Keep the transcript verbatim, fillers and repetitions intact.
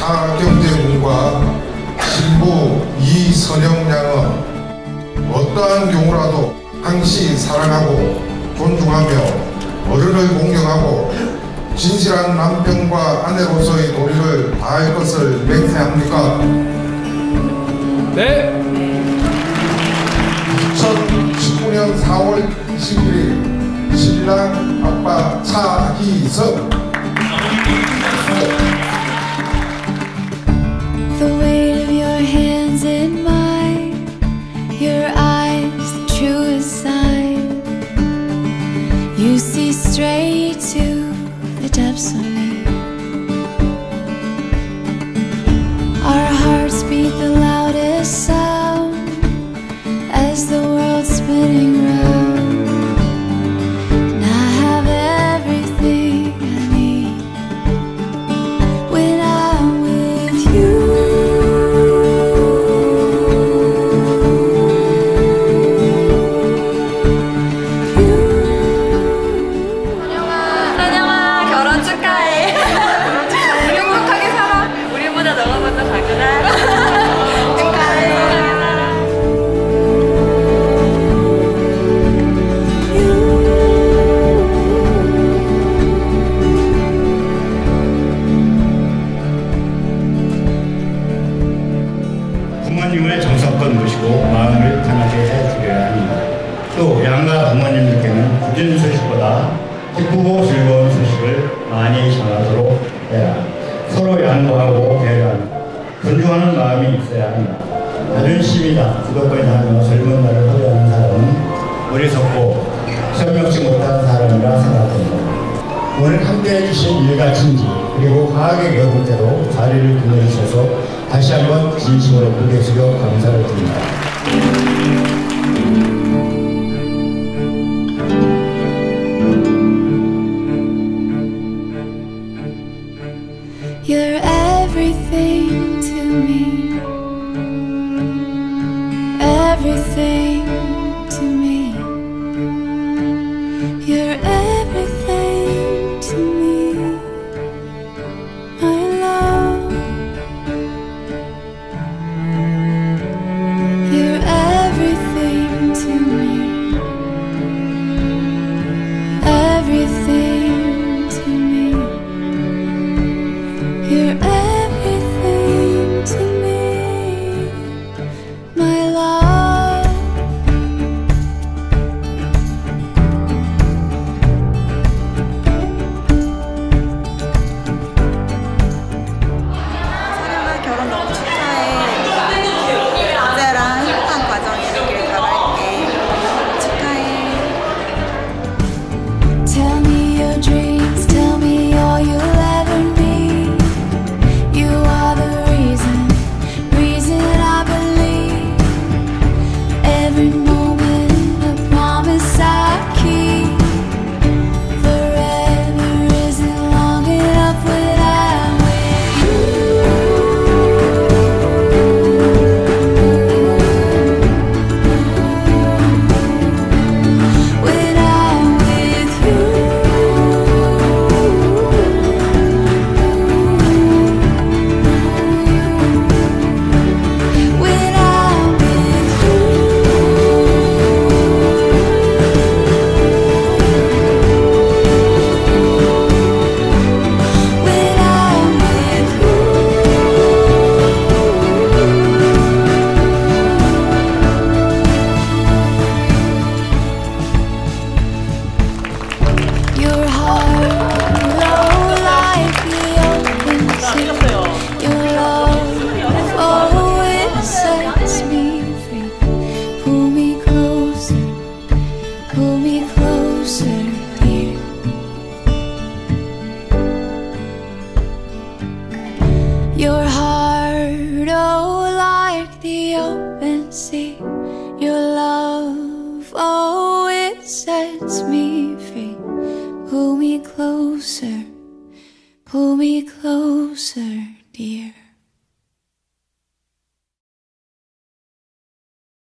차경제군과 신부 이선영 양은 어떠한 경우라도 항시 사랑하고 존중하며 어른을 공경하고 진실한 남편과 아내로서의 도리를 다할 것을 맹세합니까? 네. 이천십구 년 사월 이십일 일 신랑 아빠 차희석. The weight of your hands in mine, your eyes, the truest sign. You see straight to the depths of me. Our hearts beat the loudest sound as the world's spinning round. And I have everything I need when I'm with you. 선영아, 선영아 결혼 축하해. 행복하게 살아. 우리보다 너가 먼저 가구나. 축하해. 부모님을 정성껏 모시고 마음을 편하게 해드려야 합니다. 또 양가 부모님들께는 굳은 소식보다 기쁘고 즐거운 소식을 많이 전하도록 해야 서로 양보하고 배려하는 존중하는 마음이 있어야 합니다. 자존심이나 부덕을 다하며 젊은 날을 허비하는 사람은 어리석고 설명치 못한 사람이라 생각합니다. 오늘 함께 해주신 일가 진지 그리고 화학의 여러분께도 자리를 빛내주셔서 다시 한번 진심으로 고개 숙여 감사를 드립니다. You're everything to me, everything to me. You're everything to me, my love. You're everything to me, everything to me. You're everything to me, my love. 선영아 결혼 너무 축하해. 이제랑 행복한 과정이 되길 바랄게. 축하해. Tell me your dreams, tell me all you'll ever need. You are the reason, reason I believe. Every moment a promise I keep. Forever isn't long enough when I'm with you. When I'm with you. When I'm with you. When I'm with you. Your heart low like the open sea. Your love, oh, it sets me free. Pull me closer, pull me closer, dear. Your heart, oh, like the open sea. Your love, oh, it sets me free. Pull me closer, pull me closer, dear.